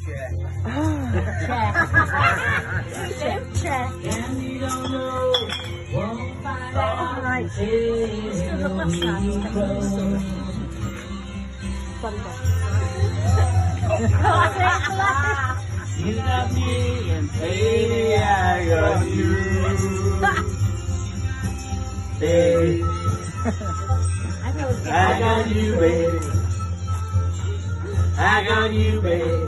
Check. And you don't know, won't find out. Right. You got me and baby I got you. Baby, I got you, baby. I got you, baby.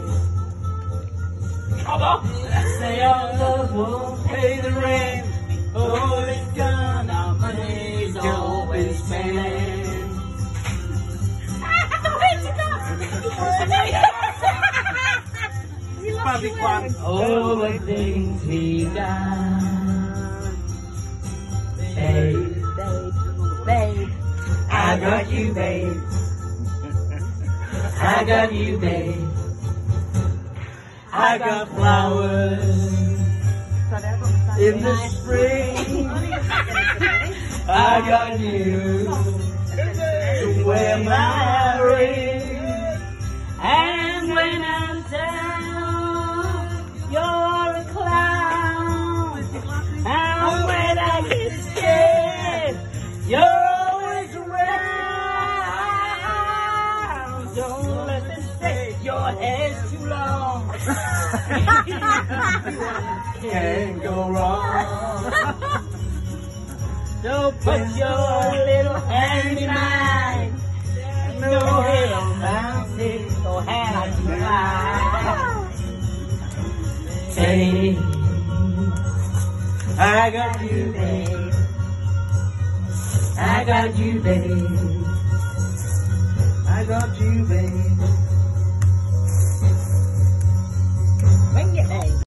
Come on. Say our love won't pay the rent. Oh, it's gone. Our money's always spent. All the things we done. Babe, Babe. I got you, babe. I got you, babe. I got flowers in the spring. I got you to wear my ring. And when I'm down, you're a clown. And when I get scared, you're always around. Don't let them say your hair's too long. Can't go wrong. Don't put your little hand in mine. No head on mountain, no hand I can climb. Hey, I got you, babe. I got you, babe. I got you, babe.